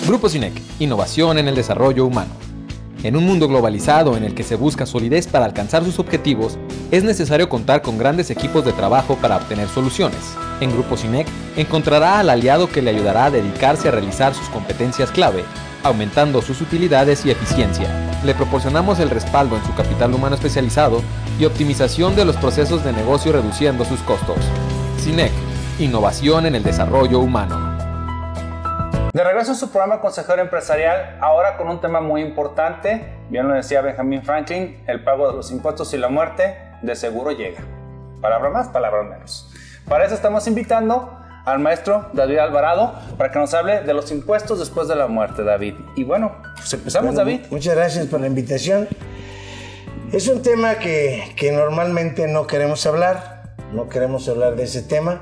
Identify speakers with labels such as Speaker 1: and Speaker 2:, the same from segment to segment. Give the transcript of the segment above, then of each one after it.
Speaker 1: Grupo SINEC, innovación en el desarrollo humano. En un mundo globalizado en el que se busca solidez para alcanzar sus objetivos, es necesario contar con grandes equipos de trabajo para obtener soluciones. En Grupo SINEC encontrará al aliado que le ayudará a dedicarse a realizar sus competencias clave, aumentando sus utilidades y eficiencia. Le proporcionamos el respaldo en su capital humano especializado y optimización de los procesos de negocio reduciendo sus costos. SINEC, innovación en el desarrollo humano.
Speaker 2: De regreso en su programa Consejero Empresarial, ahora con un tema muy importante, bien lo decía Benjamin Franklin, el pago de los impuestos y la muerte de seguro llega. Palabra más, palabra menos. Para eso estamos invitando al maestro David Alvarado para que nos hable de los impuestos después de la muerte, David. Y bueno, pues empezamos, David.
Speaker 3: Muchas gracias por la invitación. Es un tema que normalmente no queremos hablar de ese tema.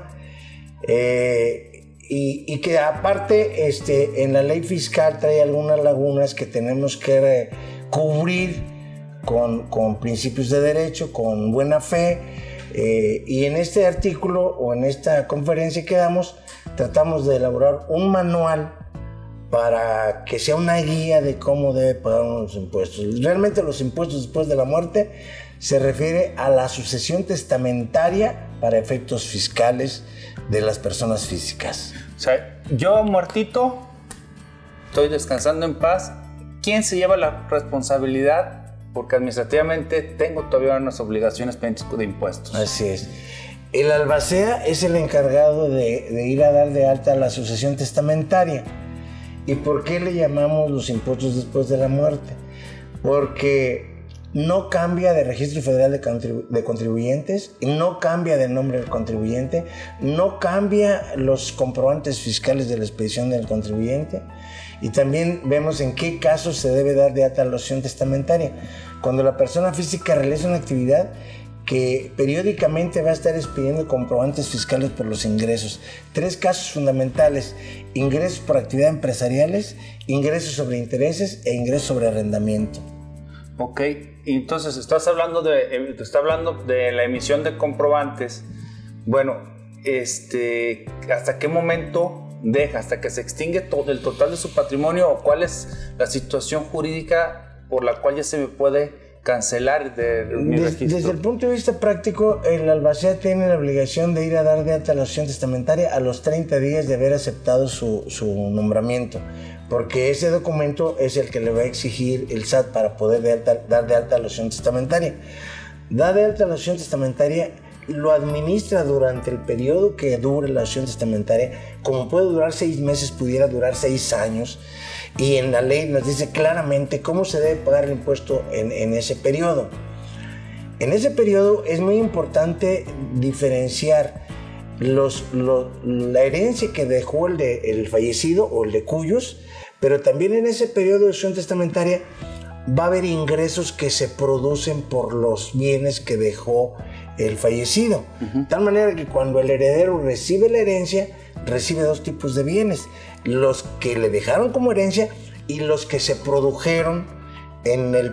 Speaker 3: Y que aparte en la ley fiscal trae algunas lagunas que tenemos que cubrir con principios de derecho, con buena fe, y en este artículo o en esta conferencia que damos tratamos de elaborar un manual para que sea una guía de cómo debe pagar uno los impuestos. Realmente los impuestos después de la muerte se refiere a la sucesión testamentaria para efectos fiscales de las personas físicas.
Speaker 2: O sea, yo muertito, estoy descansando en paz. ¿Quién se lleva la responsabilidad? Porque administrativamente tengo todavía unas obligaciones pendientes de impuestos.
Speaker 3: Así es. El albacea es el encargado de ir a dar de alta la sucesión testamentaria. ¿Y por qué le llamamos los impuestos después de la muerte? Porque no cambia de registro federal de contribuyentes, no cambia de nombre del contribuyente, no cambia los comprobantes fiscales de la expedición del contribuyente, y también vemos en qué casos se debe dar de alta la sucesión testamentaria. Cuando la persona física realiza una actividad que periódicamente va a estar expidiendo comprobantes fiscales por los ingresos. 3 casos fundamentales: ingresos por actividades empresariales, ingresos sobre intereses e ingresos sobre arrendamiento.
Speaker 2: Ok, entonces está hablando de la emisión de comprobantes. Bueno, ¿hasta qué momento deja? ¿Hasta que se extingue todo el total de su patrimonio? ¿O cuál es la situación jurídica por la cual ya se me puede cancelar de mi registro?
Speaker 3: Desde el punto de vista práctico, el albacea tiene la obligación de ir a dar de alta la sucesión testamentaria a los 30 días de haber aceptado su nombramiento, porque ese documento es el que le va a exigir el SAT para poder dar de alta la sucesión testamentaria. Dar de alta la sucesión testamentaria lo administra durante el periodo que dure la sucesión testamentaria. Como puede durar 6 meses, pudiera durar 6 años, y en la ley nos dice claramente cómo se debe pagar el impuesto en ese periodo. En ese periodo es muy importante diferenciar la herencia que dejó el fallecido o el de cuyos, pero también en ese periodo de sucesión testamentaria va a haber ingresos que se producen por los bienes que dejó el fallecido. De tal manera que cuando el heredero recibe la herencia, recibe 2 tipos de bienes: los que le dejaron como herencia y los que se produjeron en el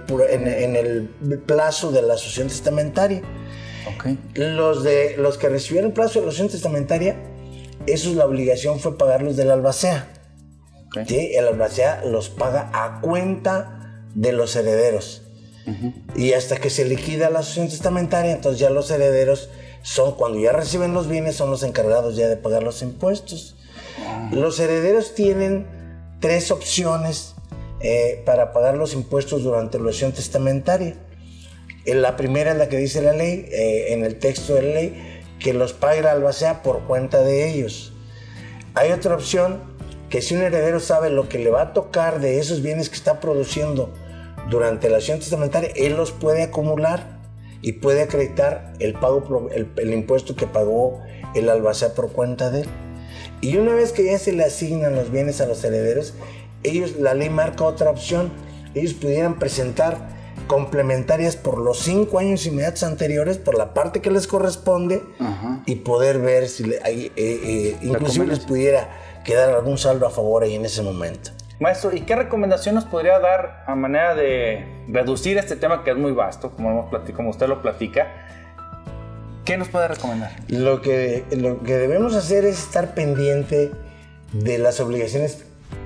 Speaker 3: plazo de la sucesión testamentaria.
Speaker 2: Okay.
Speaker 3: Los que recibieron el plazo de la sucesión testamentaria, esos la obligación fue pagarlos del albacea. Okay. ¿Sí? El albacea los paga a cuenta de los herederos. Y hasta que se liquida la sucesión testamentaria, entonces ya los herederos son, cuando ya reciben los bienes, son los encargados ya de pagar los impuestos. Los herederos tienen 3 opciones para pagar los impuestos durante la sucesión testamentaria. La primera es la que dice la ley, en el texto de la ley, que los pague el albacea por cuenta de ellos. Hay otra opción, que si un heredero sabe lo que le va a tocar de esos bienes que está produciendo durante la sucesión testamentaria, él los puede acumular y puede acreditar el impuesto que pagó el albacea por cuenta de él. Y una vez que ya se le asignan los bienes a los herederos, la ley marca otra opción. Ellos pudieran presentar complementarias por los 5 años inmediatos anteriores, por la parte que les corresponde, y poder ver si inclusive les pudiera quedar algún saldo a favor ahí en ese momento.
Speaker 2: Maestro, ¿y qué recomendación nos podría dar a manera de reducir este tema que es muy vasto, como usted lo platica? ¿Qué nos puede recomendar?
Speaker 3: Lo que debemos hacer es estar pendiente de las obligaciones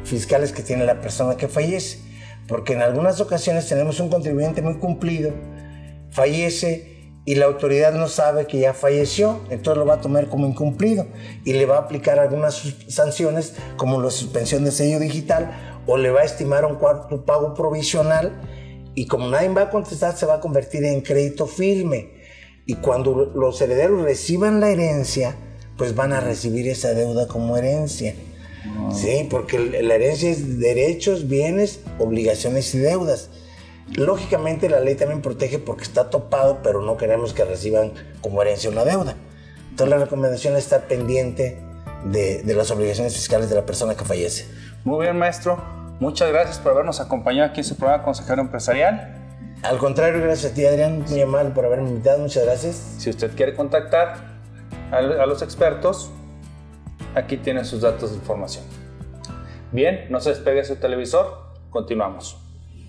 Speaker 3: fiscales que tiene la persona que fallece. Porque en algunas ocasiones tenemos un contribuyente muy cumplido, fallece y la autoridad no sabe que ya falleció, entonces lo va a tomar como incumplido y le va a aplicar algunas sanciones como la suspensión de sello digital o le va a estimar un cuarto pago provisional y como nadie va a contestar se va a convertir en crédito firme y cuando los herederos reciban la herencia pues van a recibir esa deuda como herencia. Sí, porque la herencia es derechos, bienes, obligaciones y deudas. Lógicamente la ley también protege porque está topado, pero no queremos que reciban como herencia una deuda. Entonces la recomendación es estar pendiente de las obligaciones fiscales de la persona que fallece.
Speaker 2: Muy bien, maestro. Muchas gracias por habernos acompañado aquí en su programa Consejero Empresarial.
Speaker 3: Al contrario, gracias a ti, Adrián, muy amable por haberme invitado. Muchas gracias.
Speaker 2: Si usted quiere contactar a los expertos, aquí tienen sus datos de información. Bien, no se despegue de su televisor. Continuamos.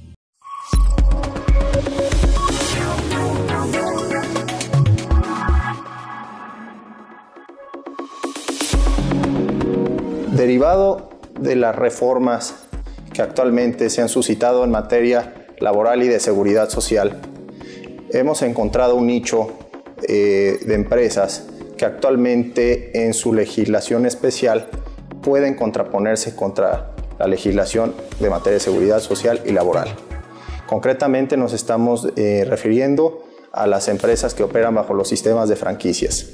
Speaker 4: Derivado de las reformas que actualmente se han suscitado en materia laboral y de seguridad social, hemos encontrado un nicho de empresas que actualmente en su legislación especial pueden contraponerse contra la legislación de materia de seguridad social y laboral. Concretamente nos estamos refiriendo a las empresas que operan bajo los sistemas de franquicias.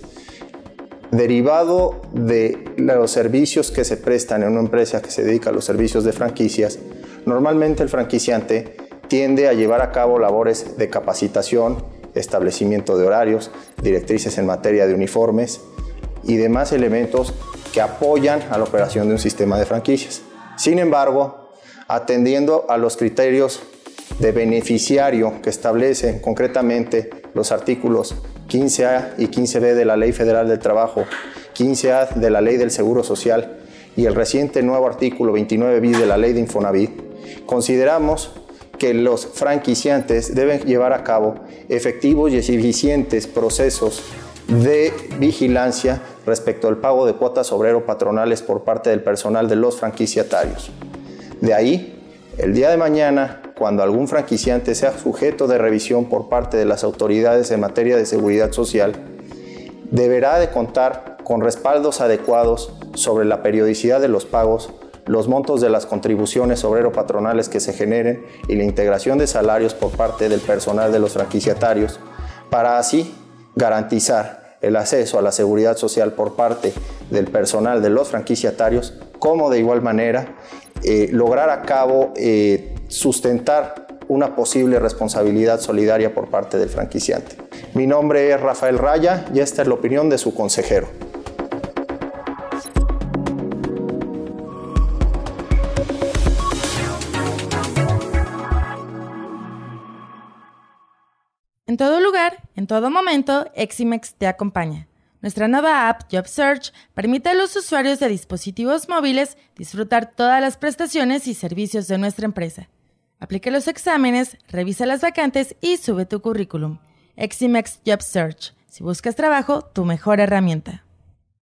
Speaker 4: Derivado de los servicios que se prestan en una empresa que se dedica a los servicios de franquicias, normalmente el franquiciante tiende a llevar a cabo labores de capacitación, establecimiento de horarios, directrices en materia de uniformes y demás elementos que apoyan a la operación de un sistema de franquicias. Sin embargo, atendiendo a los criterios de beneficiario que establecen concretamente los artículos 15A y 15B de la Ley Federal del Trabajo, 15A de la Ley del Seguro Social y el reciente nuevo artículo 29 bis de la Ley de Infonavit, consideramos que los franquiciantes deben llevar a cabo efectivos y eficientes procesos de vigilancia respecto al pago de cuotas obrero-patronales por parte del personal de los franquiciatarios. De ahí, el día de mañana, cuando algún franquiciante sea sujeto de revisión por parte de las autoridades en materia de seguridad social, deberá de contar con respaldos adecuados sobre la periodicidad de los pagos, los montos de las contribuciones obrero-patronales que se generen y la integración de salarios por parte del personal de los franquiciatarios, para así garantizar el acceso a la seguridad social por parte del personal de los franquiciatarios, como de igual manera lograr a cabo sustentar una posible responsabilidad solidaria por parte del franquiciante. Mi nombre es Rafael Raya y esta es la opinión de su consejero.
Speaker 5: En todo lugar, en todo momento, Eximex te acompaña. Nuestra nueva app JobSearch permite a los usuarios de dispositivos móviles disfrutar todas las prestaciones y servicios de nuestra empresa. Aplica los exámenes, revisa las vacantes y sube tu currículum. Eximex JobSearch. Si buscas trabajo, tu mejor herramienta.